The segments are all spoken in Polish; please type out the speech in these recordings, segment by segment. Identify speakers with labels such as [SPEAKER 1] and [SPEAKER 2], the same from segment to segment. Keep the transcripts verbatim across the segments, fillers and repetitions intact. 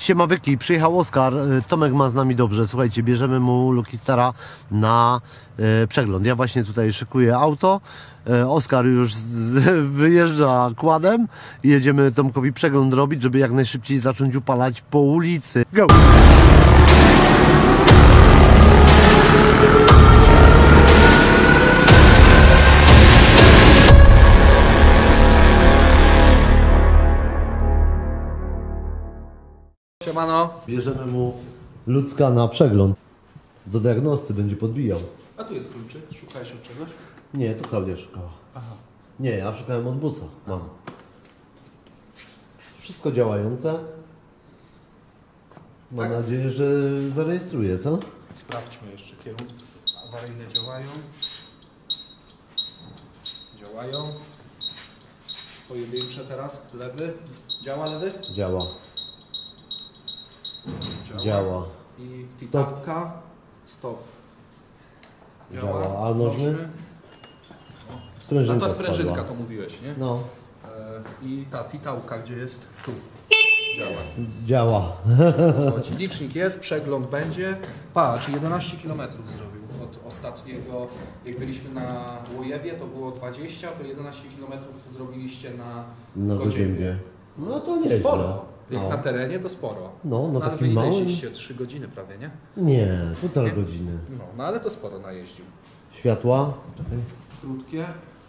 [SPEAKER 1] Siema byki, przyjechał Oskar, Tomek ma z nami dobrze, słuchajcie, bierzemy mu Lucky Stara na e, przegląd. Ja właśnie tutaj szykuję auto, e, Oskar już z, wyjeżdża kładem i jedziemy Tomkowi przegląd robić, żeby jak najszybciej zacząć upalać po ulicy. Go!
[SPEAKER 2] Siemano.
[SPEAKER 1] Bierzemy mu Lucka na przegląd. Do diagnosty będzie podbijał.
[SPEAKER 2] A tu jest kluczyk. Szukałeś od czegoś?
[SPEAKER 1] Nie, to Klaudia szukała.
[SPEAKER 2] Aha.
[SPEAKER 1] Nie, ja szukałem od busa. Mam. Wszystko działające. Mam tak? nadzieję, że zarejestruje, co?
[SPEAKER 2] Sprawdźmy jeszcze kierunki. Awaryjne działają. Działają. Pojedyncze teraz. Lewy. Działa lewy?
[SPEAKER 1] Działa.
[SPEAKER 2] Działa.
[SPEAKER 1] Działa.
[SPEAKER 2] I
[SPEAKER 1] Stop.
[SPEAKER 2] titapka. Stop.
[SPEAKER 1] Działa. A nożny?
[SPEAKER 2] No.
[SPEAKER 1] Sprężynka
[SPEAKER 2] A to sprężynka,
[SPEAKER 1] spadła.
[SPEAKER 2] to mówiłeś, nie?
[SPEAKER 1] No.
[SPEAKER 2] E, I ta titałka, gdzie jest? Tu. Działa.
[SPEAKER 1] Działa.
[SPEAKER 2] Wszystko chodzi. Licznik jest, przegląd będzie. Patrz, jedenaście kilometrów zrobił od ostatniego. Jak byliśmy na Łojewie, to było dwadzieścia, to jedenaście kilometrów zrobiliście na,
[SPEAKER 1] Na Godziębie. No to nieźle.
[SPEAKER 2] Sporo. Jak
[SPEAKER 1] No.
[SPEAKER 2] na terenie to sporo.
[SPEAKER 1] No, na
[SPEAKER 2] ale
[SPEAKER 1] takim
[SPEAKER 2] wy ile
[SPEAKER 1] małym...
[SPEAKER 2] jeździliście? trzy godziny prawie, nie?
[SPEAKER 1] Nie, półtora
[SPEAKER 2] Nie?
[SPEAKER 1] godziny.
[SPEAKER 2] No, no ale to sporo najeździł.
[SPEAKER 1] Światła? Czekaj.
[SPEAKER 2] Krótkie.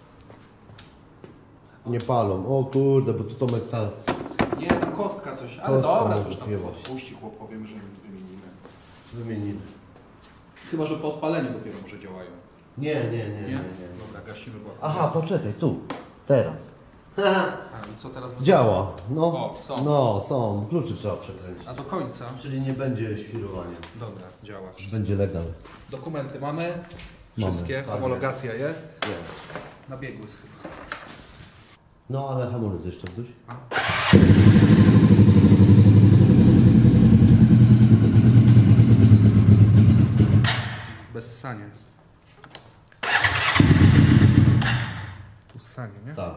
[SPEAKER 1] Nie palą. O kurde, bo tu Tomek ta...
[SPEAKER 2] Nie, tam kostka coś, ale
[SPEAKER 1] Kostka
[SPEAKER 2] dobra, to
[SPEAKER 1] może
[SPEAKER 2] już tam
[SPEAKER 1] piewać.
[SPEAKER 2] puści chłop, powiemy, że wymienimy.
[SPEAKER 1] Wymienimy.
[SPEAKER 2] Chyba, że po odpaleniu dopiero może działają.
[SPEAKER 1] Nie, nie, nie,
[SPEAKER 2] Nie?
[SPEAKER 1] nie. nie.
[SPEAKER 2] Dobra, gasimy go.
[SPEAKER 1] Aha, poczekaj, tu. Teraz.
[SPEAKER 2] A i co teraz będzie?
[SPEAKER 1] Działa. No,
[SPEAKER 2] O, są.
[SPEAKER 1] no, są. Kluczy trzeba przekręcić.
[SPEAKER 2] A do końca?
[SPEAKER 1] Czyli nie będzie świrowania.
[SPEAKER 2] Dobra, działa wszystko.
[SPEAKER 1] Będzie legal.
[SPEAKER 2] Dokumenty mamy,
[SPEAKER 1] Mamy,
[SPEAKER 2] wszystkie,
[SPEAKER 1] tak
[SPEAKER 2] homologacja jest.
[SPEAKER 1] Jest.
[SPEAKER 2] Na biegu jest chyba.
[SPEAKER 1] No, ale hamulec jeszcze wduś.
[SPEAKER 2] Bez ssania jest. Tu ssanie, nie?
[SPEAKER 1] Tak.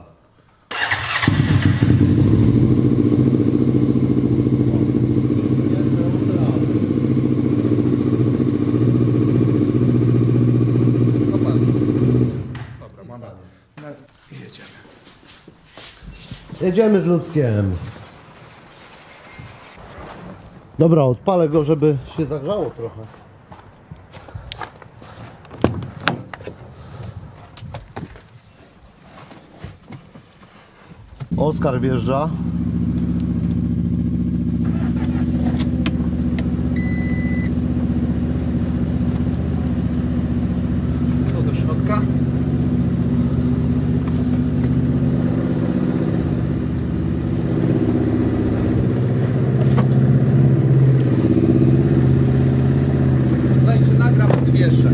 [SPEAKER 2] No patrz. Dobra, mamy. No, jedziemy.
[SPEAKER 1] Jedziemy z Luckiem. Dobra, odpalę go, żeby się zagrzało trochę. Oskar wjeżdża.
[SPEAKER 2] Tu do środka. Daj się nagram, a ty wjeżdżaj.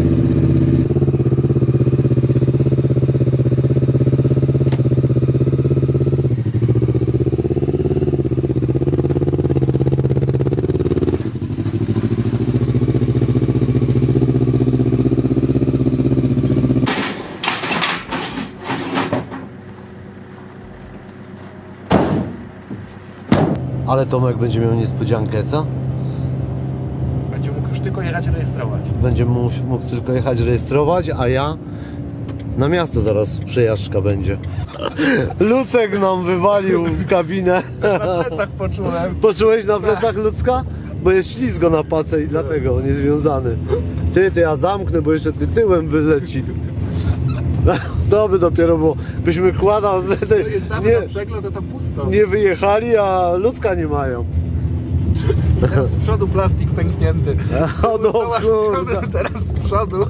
[SPEAKER 1] Ale Tomek będzie miał niespodziankę, co?
[SPEAKER 2] Będzie mógł już tylko jechać rejestrować.
[SPEAKER 1] Będzie mógł, mógł tylko jechać rejestrować, a ja na miasto zaraz przejażdżka będzie. Lucek nam wywalił w kabinę.
[SPEAKER 2] Na plecach poczułem.
[SPEAKER 1] Poczułeś na plecach Lucka? Bo jest ślizgo na pace i dlatego on jest związany. Ty, to ja zamknę, bo jeszcze ty tyłem wyleci. To by dopiero było. Byśmy kłada
[SPEAKER 2] Jeżdżamy na przegląd, to tam pusto.
[SPEAKER 1] nie wyjechali, a Lucka nie mają.
[SPEAKER 2] Teraz z przodu plastik pęknięty.
[SPEAKER 1] O, no kurde.
[SPEAKER 2] Teraz z przodu.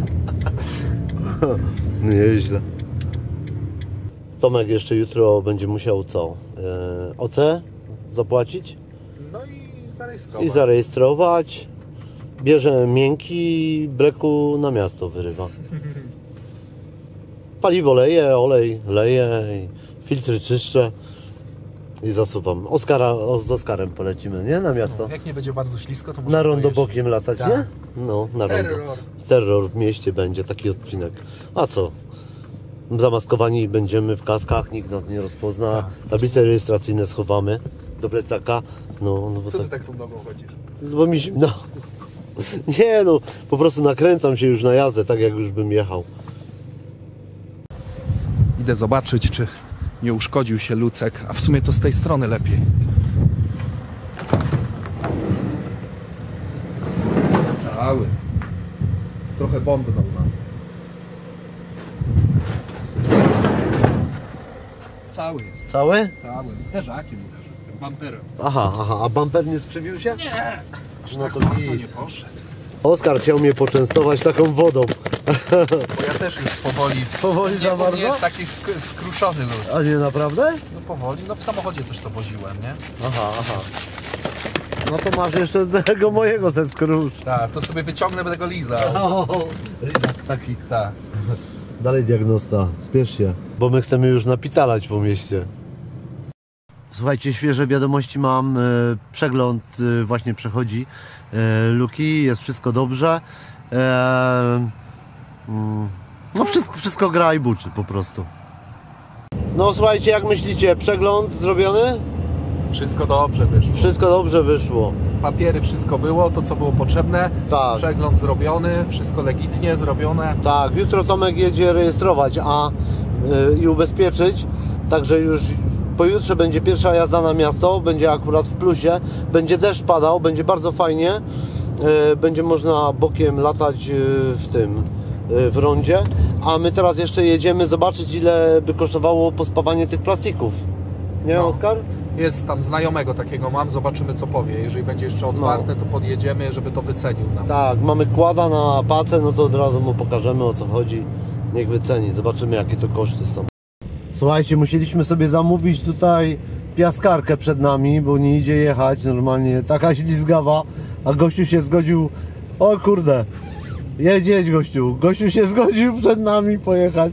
[SPEAKER 1] Nieźle. Tomek jeszcze jutro będzie musiał co? E, O C zapłacić
[SPEAKER 2] No i zarejestrować.
[SPEAKER 1] i zarejestrować. Bierze miękki, breku na miasto wyrywa. Paliwo leje, olej leje, filtry czyszczę i zasuwam. Oskara, o, z Oskarem polecimy, nie? Na miasto.
[SPEAKER 2] Jak nie będzie bardzo ślisko, to może
[SPEAKER 1] Na rondo
[SPEAKER 2] pojeździć.
[SPEAKER 1] bokiem latać,
[SPEAKER 2] Tak.
[SPEAKER 1] nie? No, na rondo.
[SPEAKER 2] Terror.
[SPEAKER 1] Terror w mieście będzie, taki odcinek. A co? Zamaskowani będziemy w kaskach, nikt nas nie rozpozna. Tablice rejestracyjne schowamy. do plecaka. No, no bo
[SPEAKER 2] Co ty
[SPEAKER 1] tak,
[SPEAKER 2] tak tą nogą chodzisz?
[SPEAKER 1] bo mi zimno. Nie no, po prostu nakręcam się już na jazdę, tak jak już bym jechał.
[SPEAKER 2] Idę zobaczyć, czy nie uszkodził się lucek, a w sumie to z tej strony lepiej. Cały. Trochę bąbnął nam. Cały jest.
[SPEAKER 1] Cały?
[SPEAKER 2] Cały. Zderzakiem uderzył. Tym bumperem.
[SPEAKER 1] Aha, aha, a bumper nie skrzywił się?
[SPEAKER 2] Nie!
[SPEAKER 1] No to
[SPEAKER 2] Mocno
[SPEAKER 1] git.
[SPEAKER 2] nie poszedł.
[SPEAKER 1] Oskar chciał mnie poczęstować taką wodą.
[SPEAKER 2] Bo ja też już powoli...
[SPEAKER 1] Powoli
[SPEAKER 2] nie,
[SPEAKER 1] za
[SPEAKER 2] bo
[SPEAKER 1] bardzo?
[SPEAKER 2] nie jest taki sk- skruszony lud.
[SPEAKER 1] A nie, naprawdę?
[SPEAKER 2] No powoli. No w samochodzie też to woziłem, nie?
[SPEAKER 1] Aha, aha. No to masz jeszcze tego mojego ze skrusz.
[SPEAKER 2] Tak, to sobie wyciągnę, będę go lizał.
[SPEAKER 1] O, lizak taki.
[SPEAKER 2] Tak.
[SPEAKER 1] Dalej diagnosta, spiesz się, bo my chcemy już napitalać po mieście. Słuchajcie, świeże wiadomości mam, e, przegląd e, właśnie przechodzi, e, luki, jest wszystko dobrze. E, mm, no wszystko, wszystko gra i buczy po prostu. No słuchajcie, jak myślicie, przegląd zrobiony?
[SPEAKER 2] Wszystko dobrze wyszło.
[SPEAKER 1] Wszystko dobrze wyszło.
[SPEAKER 2] Papiery, wszystko było, to co było potrzebne.
[SPEAKER 1] Tak.
[SPEAKER 2] Przegląd zrobiony, wszystko legitnie zrobione.
[SPEAKER 1] Tak, jutro Tomek jedzie rejestrować a y, i ubezpieczyć, także już pojutrze będzie pierwsza jazda na miasto, będzie akurat w plusie, będzie deszcz padał, będzie bardzo fajnie, y, będzie można bokiem latać y, w tym, y, w rondzie, a my teraz jeszcze jedziemy zobaczyć, ile by kosztowało pospawanie tych plastików. Nie,
[SPEAKER 2] No.
[SPEAKER 1] Oskar?
[SPEAKER 2] Jest tam znajomego takiego mam, zobaczymy co powie. Jeżeli będzie jeszcze otwarte, to podjedziemy, żeby to wycenił nam.
[SPEAKER 1] Tak, mamy kłada na pacę, no to od razu mu pokażemy, o co chodzi. Niech wyceni, zobaczymy jakie to koszty są. Słuchajcie, musieliśmy sobie zamówić tutaj piaskarkę przed nami, bo nie idzie jechać normalnie, taka ślizgawa, a gościu się zgodził, o kurde, jedź, jedź gościu, gościu się zgodził przed nami pojechać.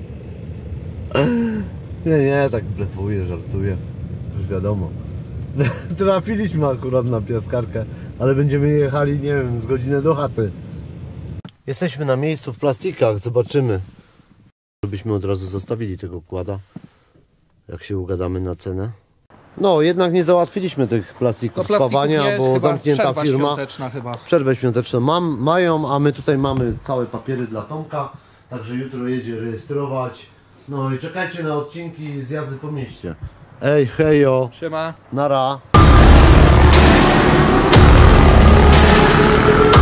[SPEAKER 1] Nie, nie, tak blefuję, żartuję, już wiadomo. Trafiliśmy akurat na piaskarkę, ale będziemy jechali, nie wiem, z godzinę do chaty. Jesteśmy na miejscu w plastikach, zobaczymy. Żebyśmy od razu zostawili tego kłada, jak się ugadamy na cenę. No, jednak nie załatwiliśmy tych plastików,
[SPEAKER 2] No, plastików
[SPEAKER 1] spawania,
[SPEAKER 2] nie,
[SPEAKER 1] bo
[SPEAKER 2] chyba
[SPEAKER 1] zamknięta
[SPEAKER 2] przerwa
[SPEAKER 1] firma.
[SPEAKER 2] świąteczna chyba.
[SPEAKER 1] Przerwę świąteczną mam, mają, a my tutaj mamy całe papiery dla Tomka, także jutro jedzie rejestrować. No i czekajcie na odcinki z jazdy po mieście. Ej, hejo,
[SPEAKER 2] Siema.
[SPEAKER 1] nara.